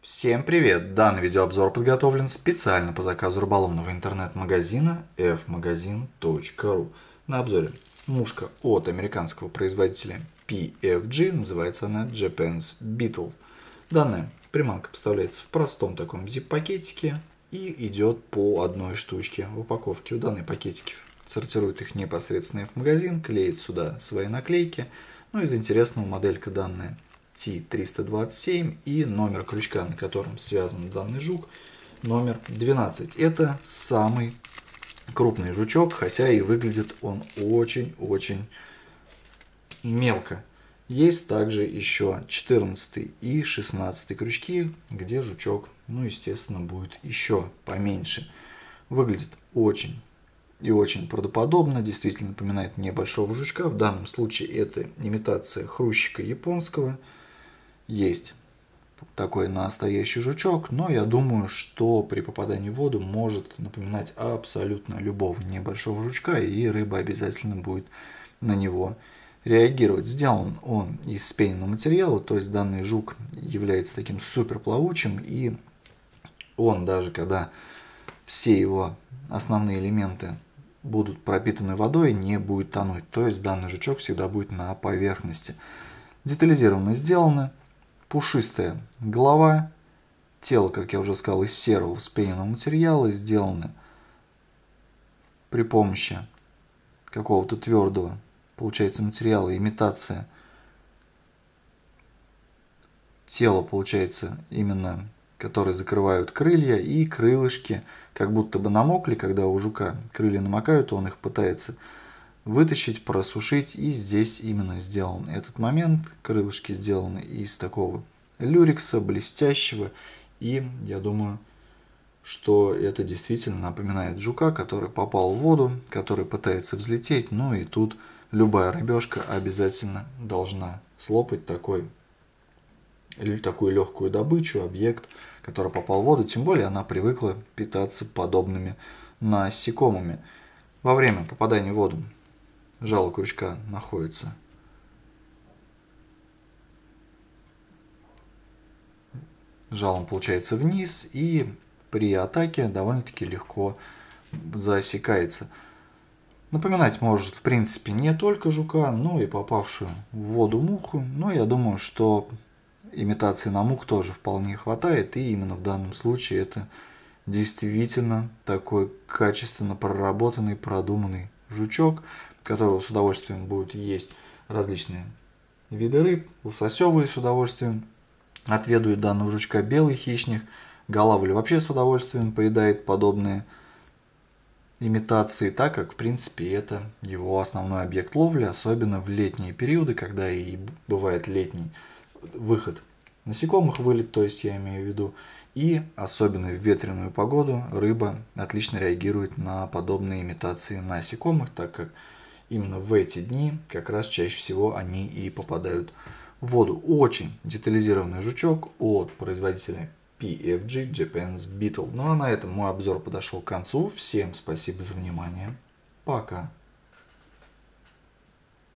Всем привет! Данный видеообзор подготовлен специально по заказу рыболовного интернет-магазина fmagazin.ru. На обзоре мушка от американского производителя PFG, называется она Japan's Beetle. Данная приманка поставляется в простом таком zip-пакетике и идет по одной штучке в упаковке. В данные пакетики сортирует их непосредственно F-магазин, клеит сюда свои наклейки. Ну, из интересного моделька данная T327 и номер крючка, на котором связан данный жук, номер 12. Это самый крупный жучок, хотя и выглядит он очень-очень мелко. Есть также еще 14 и 16 крючки, где жучок, ну, естественно, будет еще поменьше. Выглядит очень и очень правдоподобно, действительно напоминает небольшого жучка. В данном случае это имитация хрущика японского. Есть такой настоящий жучок, но я думаю, что при попадании в воду может напоминать абсолютно любого небольшого жучка, и рыба обязательно будет на него реагировать. Сделан он из спененного материала, то есть данный жук является таким супер плавучим, и он даже когда все его основные элементы будут пропитаны водой, не будет тонуть. То есть данный жучок всегда будет на поверхности. Детализированно сделано. Пушистая голова, тело, как я уже сказал, из серого вспененного материала, сделано при помощи какого-то твердого, получается, материала, имитация тела, получается, именно, которые закрывают крылья, и крылышки как будто бы намокли, когда у жука крылья намокают, он их пытается вытащить, просушить, и здесь именно сделан этот момент. Крылышки сделаны из такого люрекса, блестящего, и я думаю, что это действительно напоминает жука, который попал в воду, который пытается взлететь, ну и тут любая рыбешка обязательно должна слопать такую легкую добычу, объект, который попал в воду, тем более она привыкла питаться подобными насекомыми. Во время попадания в воду жало крючка находится жалом, получается, вниз, и при атаке довольно-таки легко засекается. Напоминать может, в принципе, не только жука, но и попавшую в воду муху. Но я думаю, что имитации на мух тоже вполне хватает, и именно в данном случае это действительно такой качественно проработанный, продуманный жучок, которого с удовольствием будут есть различные виды рыб. Лососевые с удовольствием отведают данного жучка, белый хищник, голавль вообще с удовольствием поедает подобные имитации, так как в принципе это его основной объект ловли, особенно в летние периоды, когда и бывает летний выход насекомых, вылет, то есть я имею в виду, и особенно в ветреную погоду рыба отлично реагирует на подобные имитации насекомых, так как именно в эти дни как раз чаще всего они и попадают в воду. Очень детализированный жучок от производителя PFG Japan's Beetle. Ну а на этом мой обзор подошел к концу. Всем спасибо за внимание. Пока.